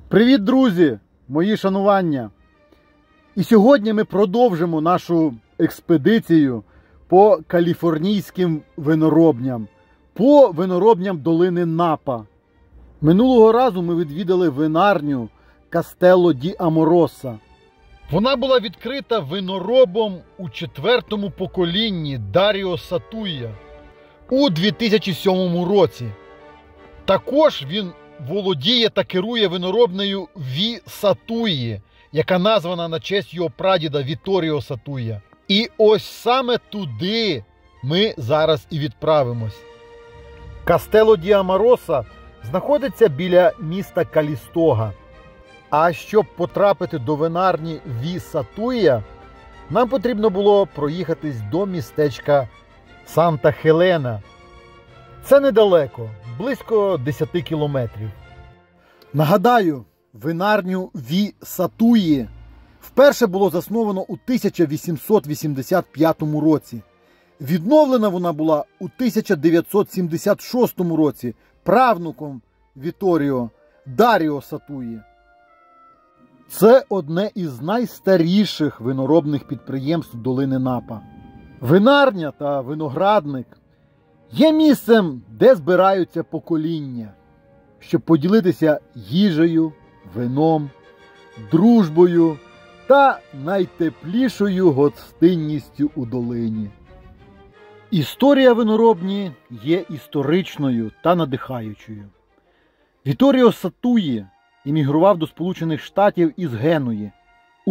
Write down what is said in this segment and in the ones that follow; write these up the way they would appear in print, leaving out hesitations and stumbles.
Привіт, друзі! Мої шанування! І сьогодні ми продовжимо нашу експедицію по каліфорнійським виноробням, по виноробням долини Напа. Минулого разу ми відвідали винарню Кастелло ді Амороса. Вона була відкрита виноробом у четвертому поколінні Даріо Сатуя у 2007 році. Також він володіє та керує виноробнею Ві Сатуї, яка названа на честь його прадіда Віторіо Сатуя. І ось саме туди ми зараз і відправимось. Кастелло ді Амороса знаходиться біля міста Калістога. А щоб потрапити до винарні Ві Сатуя, нам потрібно було проїхатись до містечка Санта-Хелена. Це недалеко, близько 10 кілометрів. Нагадаю, винарню Ві Сатуї вперше було засновано у 1885 році. Відновлена вона була у 1976 році правнуком Віторіо Даріо Сатуї. Це одне із найстаріших виноробних підприємств долини Напа. Винарня та виноградник є місцем, де збираються покоління, щоб поділитися їжею, вином, дружбою та найтеплішою гостинністю у долині. Історія виноробні є історичною та надихаючою. Віторіо Сатуї іммігрував до Сполучених Штатів із Генуї у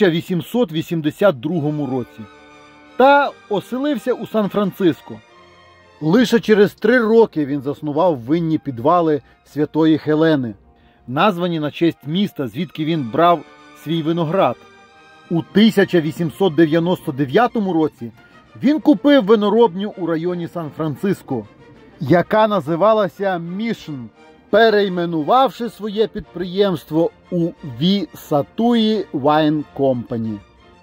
1882 році та оселився у Сан-Франциско. Лише через 3 роки він заснував винні підвали Святої Хелени, названі на честь міста, звідки він брав свій виноград. У 1899 році він купив виноробню у районі Сан-Франциско, яка називалася Мішн, перейменувавши своє підприємство у Ві Сатуї Wine Company.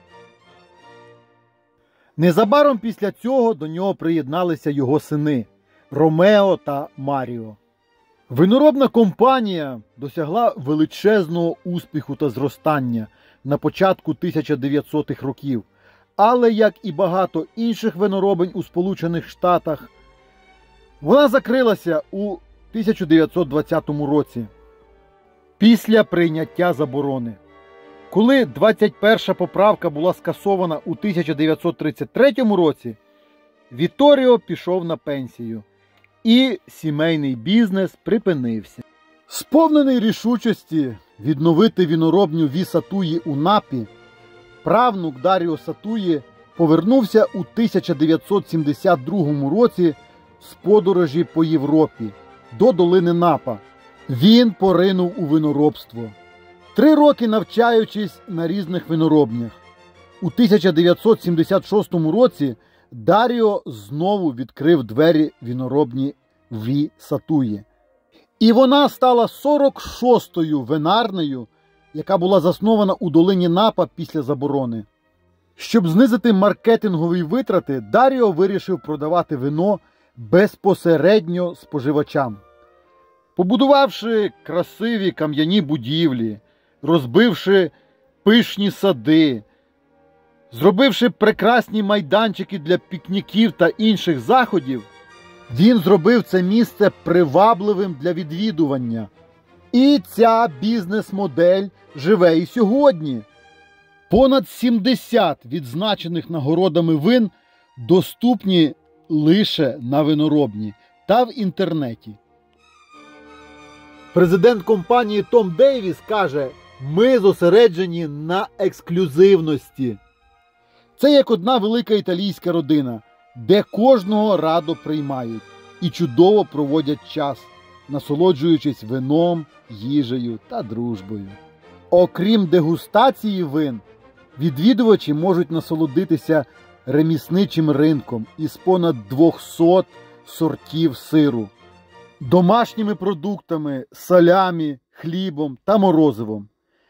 Незабаром після цього до нього приєдналися його сини Ромео та Маріо. Виноробна компанія досягла величезного успіху та зростання на початку 1900-х років, але, як і багато інших виноробень у Сполучених Штатах, вона закрилася у 1920 році після прийняття заборони. Коли 21-ша поправка була скасована у 1933 році, Віторіо пішов на пенсію, і сімейний бізнес припинився. Сповнений рішучості відновити віноробню Ві Сатуї у Напі, правнук Даріо Сатуї повернувся у 1972 році з подорожі по Європі до долини Напа. Він поринув у виноробство, 3 роки навчаючись на різних виноробнях. У 1976 році Даріо знову відкрив двері віноробні Ві Сатуї. І вона стала 46-ю винарнею, яка була заснована у долині Напа після заборони. Щоб знизити маркетингові витрати, Даріо вирішив продавати вино безпосередньо споживачам. Побудувавши красиві кам'яні будівлі, розбивши пишні сади, зробивши прекрасні майданчики для пікніків та інших заходів, він зробив це місце привабливим для відвідування. І ця бізнес-модель живе і сьогодні. Понад 70 відзначених нагородами вин доступні лише на виноробні та в інтернеті. Президент компанії Том Дейвіс каже: «Ми зосереджені на ексклюзивності». Це як одна велика італійська родина, де кожного радо приймають і чудово проводять час, насолоджуючись вином, їжею та дружбою. Окрім дегустації вин, відвідувачі можуть насолодитися ремісничим ринком із понад 200 сортів сиру, домашніми продуктами, салямі, хлібом та морозивом.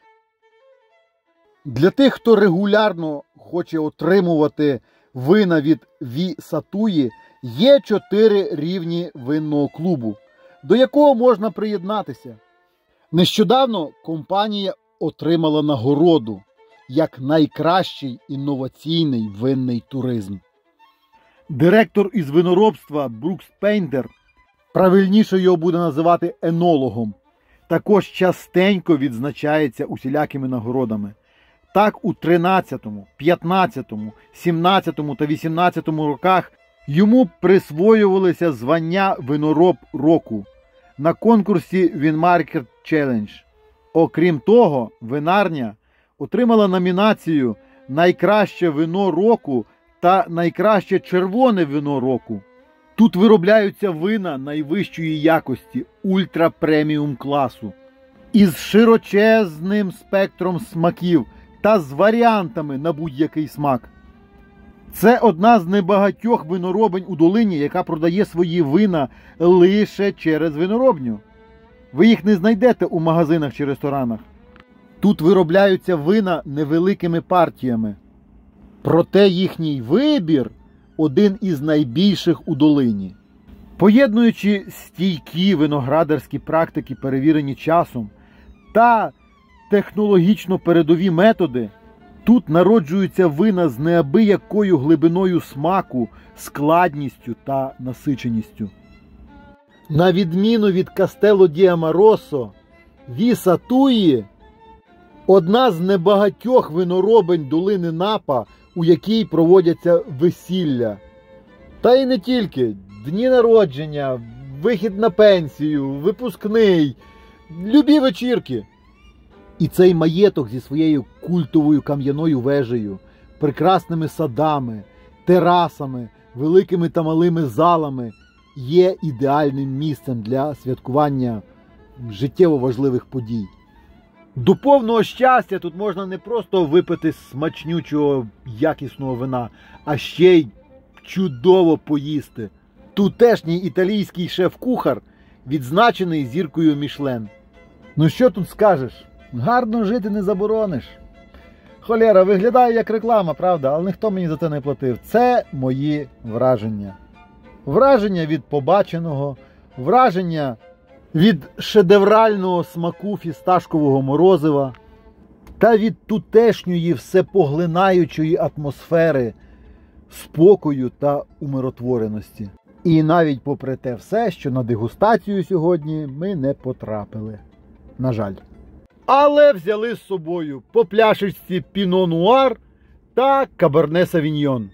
Для тих, хто регулярно хоче отримувати вина від Ві Сатуї, є 4 рівні винного клубу, до якого можна приєднатися. Нещодавно компанія отримала нагороду як найкращий інноваційний винний туризм. Директор із виноробства Брукс Пейнтер, правильніше його буде називати енологом, також частенько відзначається усілякими нагородами. Так у 13-му, 15-му, 17-му та 18-му роках йому присвоювалися звання «Винороб року» на конкурсі Winemaker Challenge. Окрім того, винарня отримала номінацію «Найкраще вино року» та «Найкраще червоне вино року». Тут виробляються вина найвищої якості, ультра-преміум класу, із широчезним спектром смаків та з варіантами на будь-який смак. Це одна з небагатьох виноробень у долині, яка продає свої вина лише через виноробню. Ви їх не знайдете у магазинах чи ресторанах. Тут виробляються вина невеликими партіями. Проте їхній вибір один із найбільших у долині. Поєднуючи стійкі виноградарські практики, перевірені часом, та технологічно передові методи, тут народжуються вина з неабиякою глибиною смаку, складністю та насиченістю. На відміну від Кастелло ді Амаросо, Віса Туї – одна з небагатьох виноробень долини Напа, у якій проводяться весілля. Та й не тільки. Дні народження, вихід на пенсію, випускний, любі вечірки. І цей маєток зі своєю культовою кам'яною вежею, прекрасними садами, терасами, великими та малими залами є ідеальним місцем для святкування життєво важливих подій. До повного щастя тут можна не просто випити смачнючого, якісного вина, а ще й чудово поїсти. Тутешній італійський шеф-кухар відзначений зіркою Мішлен. Ну що тут скажеш? Гарно жити не заборониш. Холєра, виглядає як реклама, правда, але ніхто мені за це не платив. Це мої враження. Враження від побаченого, враження від шедеврального смаку фісташкового морозива та від тутешньої всепоглинаючої атмосфери спокою та умиротвореності. І навіть попри те все, що на дегустацію сьогодні ми не потрапили. На жаль. Але взяли з собою по пляшечці Піно Нуар та Каберне Савіньйон.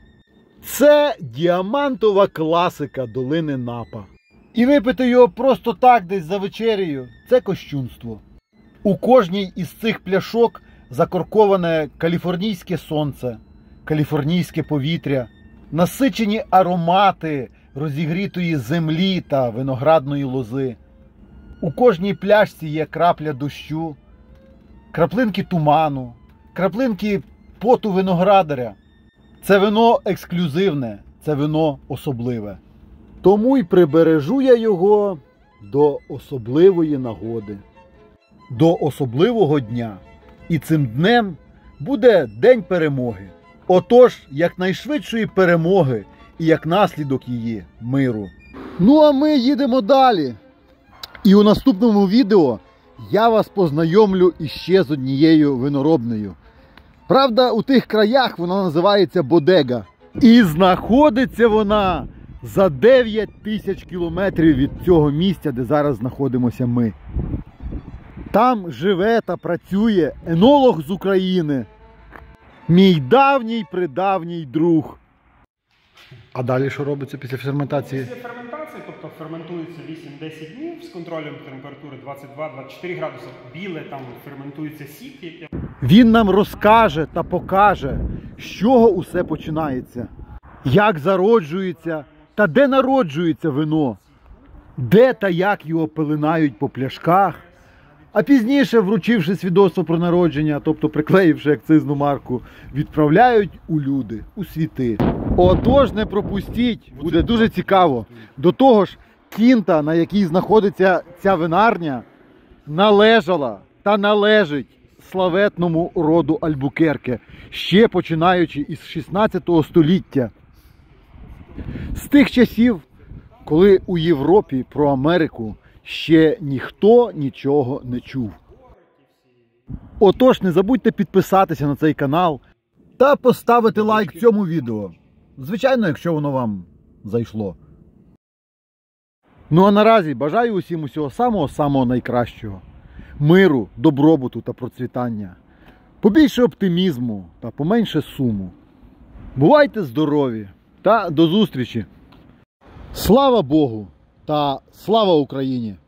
Це діамантова класика долини Напа. І випити його просто так десь за вечерею – це кощунство. У кожній із цих пляшок закорковане каліфорнійське сонце, каліфорнійське повітря, насичені аромати розігрітої землі та виноградної лози. У кожній пляшці є крапля дощу, краплинки туману, краплинки поту виноградаря. Це вино ексклюзивне, це вино особливе. Тому й прибережу я його до особливої нагоди, до особливого дня. І цим днем буде День перемоги. Отож, якнайшвидшої перемоги і як наслідок її миру. Ну а ми їдемо далі. І у наступному відео я вас познайомлю іще з однією виноробнею. Правда, у тих краях вона називається Бодега. І знаходиться вона за 9 тисяч кілометрів від цього місця, де зараз знаходимося ми. Там живе та працює енолог з України. Мій давній-придавній друг. А далі що робиться після ферментації? Після ферментації, тобто ферментується 8-10 днів з контролем температури 22-24 градуси. Біле, там ферментується сік, яке... Він нам розкаже та покаже, з чого усе починається. Як зароджується та де народжується вино. Де та як його пилинають по пляшках. А пізніше, вручивши свідоцтво про народження, тобто приклеївши акцизну марку, відправляють у люди, у світи. Отож, не пропустіть, буде дуже цікаво. До того ж, кінта, на якій знаходиться ця винарня, належала та належить славетному роду Альбукерке, ще починаючи із 16 століття. З тих часів, коли у Європі про Америку ще ніхто нічого не чув. Отож, не забудьте підписатися на цей канал та поставити лайк цьому відео. Звичайно, якщо воно вам зайшло. Ну а наразі бажаю усім усього самого-самого найкращого. Миру, добробуту та процвітання. Побільше оптимізму та поменше суму. Бувайте здорові та до зустрічі! Слава Богу та слава Україні!